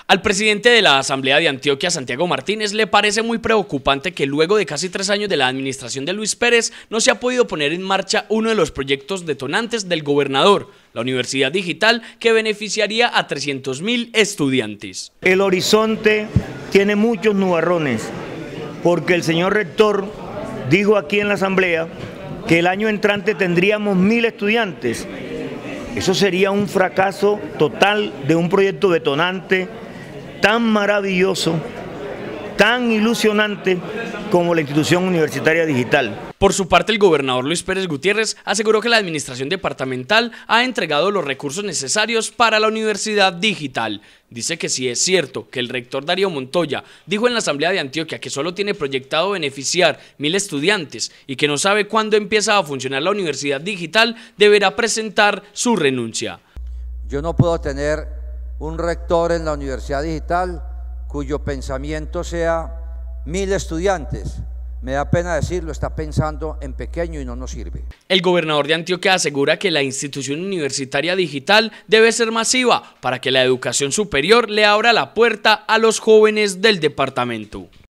Al presidente de la Asamblea de Antioquia, Santiago Martínez, le parece muy preocupante que luego de casi 3 años de la administración de Luis Pérez no se ha podido poner en marcha uno de los proyectos detonantes del gobernador, la Universidad Digital, que beneficiaría a 300.000 estudiantes. El horizonte tiene muchos nubarrones, porque el señor rector dijo aquí en la Asamblea que el año entrante tendríamos 1.000 estudiantes. Eso sería un fracaso total de un proyecto detonante tan maravilloso, tan ilusionante como la institución universitaria digital. Por su parte, el gobernador Luis Pérez Gutiérrez aseguró que la administración departamental ha entregado los recursos necesarios para la universidad digital. Dice que si es cierto que el rector Darío Montoya dijo en la Asamblea de Antioquia que solo tiene proyectado beneficiar 1.000 estudiantes y que no sabe cuándo empieza a funcionar la universidad digital, deberá presentar su renuncia. Yo no puedo tener un rector en la universidad digital cuyo pensamiento sea 1.000 estudiantes. Me da pena decirlo, está pensando en pequeño y no nos sirve. El gobernador de Antioquia asegura que la institución universitaria digital debe ser masiva para que la educación superior le abra la puerta a los jóvenes del departamento.